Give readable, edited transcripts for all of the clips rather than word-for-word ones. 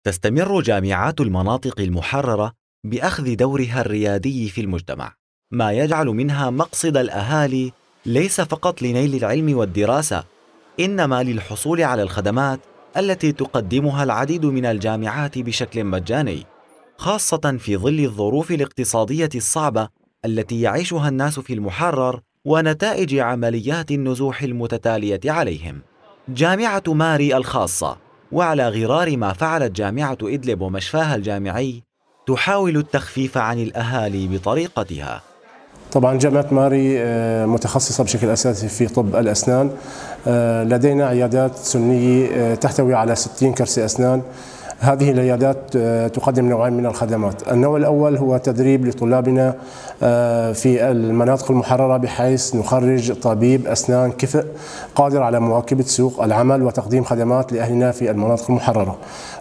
تستمر جامعات المناطق المحررة بأخذ دورها الريادي في المجتمع، ما يجعل منها مقصد الأهالي ليس فقط لنيل العلم والدراسة، إنما للحصول على الخدمات التي تقدمها العديد من الجامعات بشكل مجاني، خاصة في ظل الظروف الاقتصادية الصعبة التي يعيشها الناس في المحرر ونتائج عمليات النزوح المتتالية عليهم. جامعة ماري الخاصة، وعلى غرار ما فعلت جامعة إدلب ومشفاها الجامعي، تحاول التخفيف عن الأهالي بطريقتها. طبعا جامعة ماري متخصصة بشكل أساسي في طب الأسنان. لدينا عيادات سنية تحتوي على 60 كرسي أسنان. هذه العيادات تقدم نوعين من الخدمات. النوع الأول هو تدريب لطلابنا في المناطق المحررة، بحيث نخرج طبيب أسنان كفء قادر على مواكبة سوق العمل وتقديم خدمات لأهلنا في المناطق المحررة.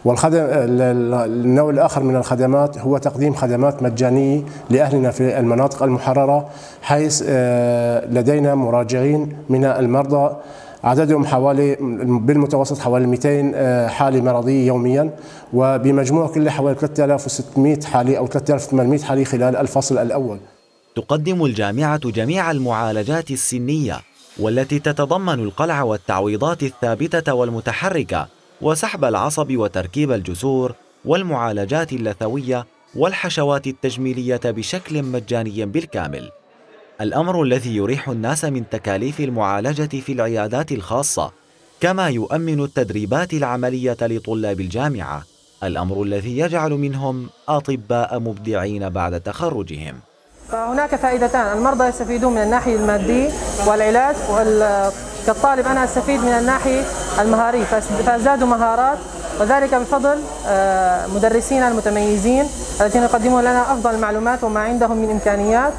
النوع الآخر من الخدمات هو تقديم خدمات مجانية لأهلنا في المناطق المحررة، حيث لدينا مراجعين من المرضى عددهم حوالي بالمتوسط حوالي 200 حالة مرضية يوميا، وبمجموع كل حوالي 3600 حالة أو 3800 حالة خلال الفصل الأول. تقدم الجامعة جميع المعالجات السنية، والتي تتضمن القلع والتعويضات الثابتة والمتحركة وسحب العصب وتركيب الجسور والمعالجات اللثوية والحشوات التجميلية بشكل مجاني بالكامل، الأمر الذي يريح الناس من تكاليف المعالجة في العيادات الخاصة، كما يؤمن التدريبات العملية لطلاب الجامعة، الأمر الذي يجعل منهم أطباء مبدعين بعد تخرجهم. فهناك فائدتان: المرضى يستفيدون من الناحية المادية والعلاج، كالطالب أنا أستفيد من الناحية المهارية فازدادوا مهارات، وذلك بفضل مدرسينا المتميزين الذين يقدمون لنا أفضل المعلومات وما عندهم من إمكانيات،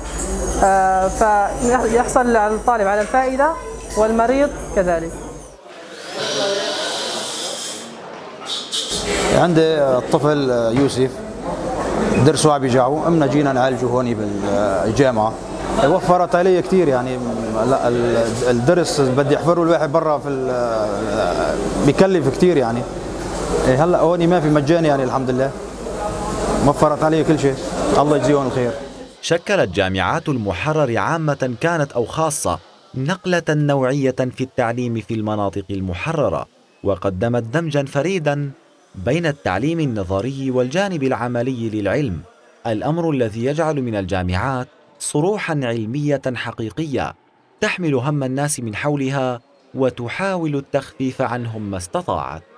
فيحصل الطالب على الفائدة والمريض كذلك. عندي الطفل يوسف درسه عم يجعه، أمنا جينا نعالجه هون بالجامعة. وفرت علي كثير، يعني الدرس بدي احفره الواحد برا بكلف كثير يعني. هلا هون ما في مجاني يعني، الحمد لله وفرت علي كل شيء، الله يجزيهم الخير. شكلت جامعات المحرر عامة كانت أو خاصة نقلة نوعية في التعليم في المناطق المحررة، وقدمت دمجا فريدا بين التعليم النظري والجانب العملي للعلم، الأمر الذي يجعل من الجامعات صروحا علمية حقيقية تحمل هم الناس من حولها وتحاول التخفيف عنهم ما استطاعت.